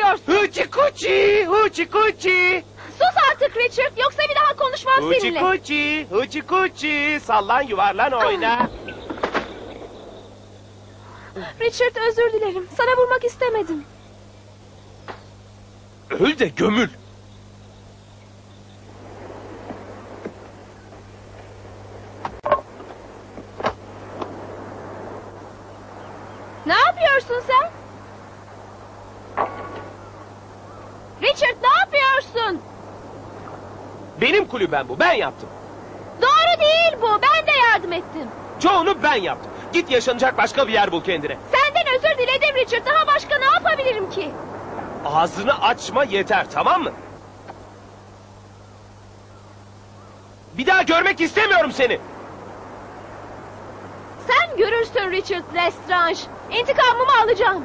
yapıyorsun? Hıçı kuçi, hıçı kuçi. Sus artık Richard, yoksa bir daha konuşmam Hıçı seninle. kuçi, hıçı kuçi. Sallan yuvarlan oyna. Richard, özür dilerim. Sana vurmak istemedim. Öl de gömül. Ne yapıyorsun sen? Richard, ne yapıyorsun? Benim kulübem bu, ben yaptım. Doğru değil bu. Ben de yardım ettim. Çoğunu ben yaptım. Git yaşanacak başka bir yer bul kendine. Senden özür diledim Richard. Daha başka ne yapabilirim ki? Ağzını açma yeter, tamam mı? Bir daha görmek istemiyorum seni. Sen görürsün Richard Lestrange. İntikamımı alacağım.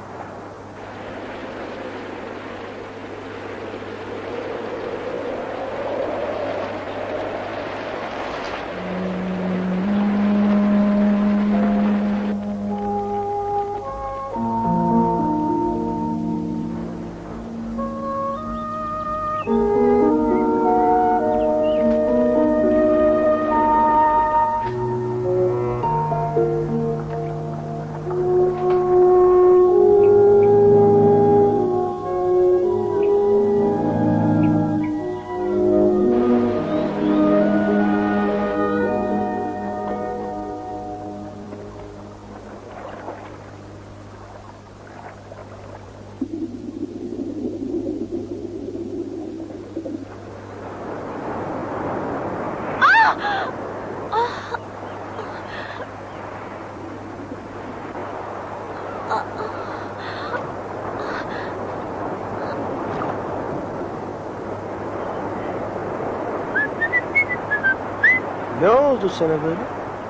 Ne oldu sana böyle?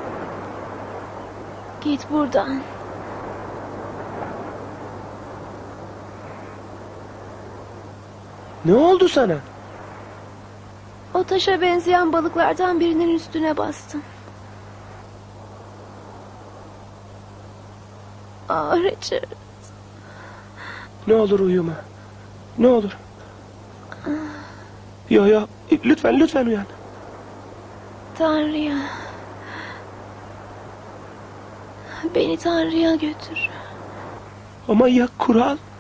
Git buradan. Ne oldu sana? O taşa benzeyen balıklardan birinin üstüne bastım. Richard. Ne olur uyuma. Ne olur. Yo, lütfen uyan. Tanrı'ya. Beni Tanrı'ya götür. Ama ya kural?